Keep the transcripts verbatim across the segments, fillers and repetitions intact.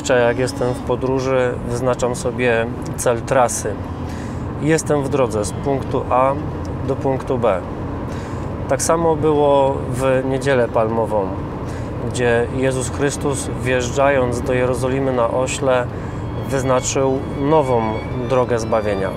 Zazwyczaj jak jestem w podróży, wyznaczam sobie cel trasy. Jestem w drodze z punktu A do punktu B. Tak samo było w Niedzielę Palmową, gdzie Jezus Chrystus, wjeżdżając do Jerozolimy na ośle, wyznaczył nową drogę zbawienia.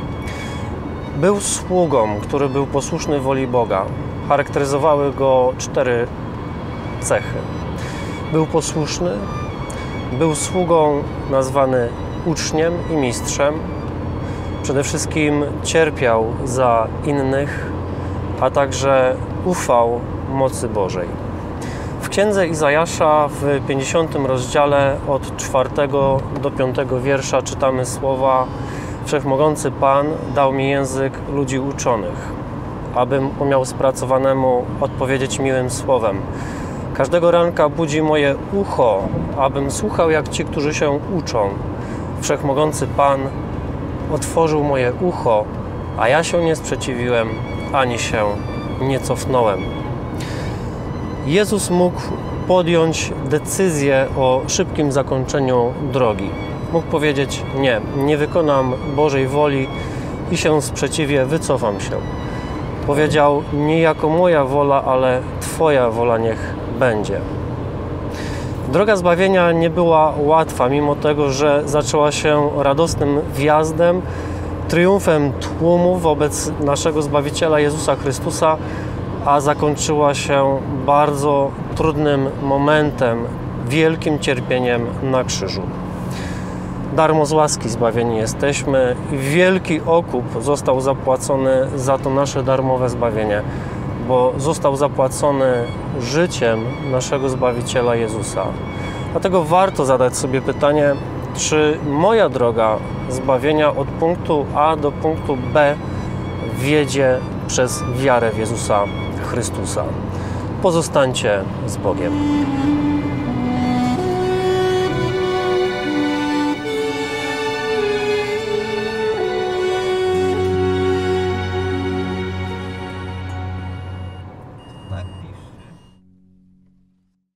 Był sługą, który był posłuszny woli Boga. Charakteryzowały go cztery cechy. Był posłuszny, był sługą nazwany uczniem i mistrzem. Przede wszystkim cierpiał za innych, a także ufał mocy Bożej. W Księdze Izajasza w pięćdziesiątym rozdziale od czwartego do piątego wiersza czytamy słowa: Wszechmogący Pan dał mi język ludzi uczonych, abym umiał spracowanemu odpowiedzieć miłym słowem. Każdego ranka budzi moje ucho, abym słuchał jak ci, którzy się uczą. Wszechmogący Pan otworzył moje ucho, a ja się nie sprzeciwiłem, ani się nie cofnąłem. Jezus mógł podjąć decyzję o szybkim zakończeniu drogi. Mógł powiedzieć: nie, nie wykonam Bożej woli i się sprzeciwię, wycofam się. Powiedział: nie jako moja wola, ale Twoja wola niech będzie. Droga zbawienia nie była łatwa, mimo tego, że zaczęła się radosnym wjazdem, triumfem tłumu wobec naszego Zbawiciela Jezusa Chrystusa, a zakończyła się bardzo trudnym momentem, wielkim cierpieniem na krzyżu. Darmo z łaski zbawieni jesteśmy i wielki okup został zapłacony za to nasze darmowe zbawienie, bo został zapłacony życiem naszego Zbawiciela Jezusa. Dlatego warto zadać sobie pytanie, czy moja droga zbawienia od punktu A do punktu B wiedzie przez wiarę w Jezusa Chrystusa. Pozostańcie z Bogiem.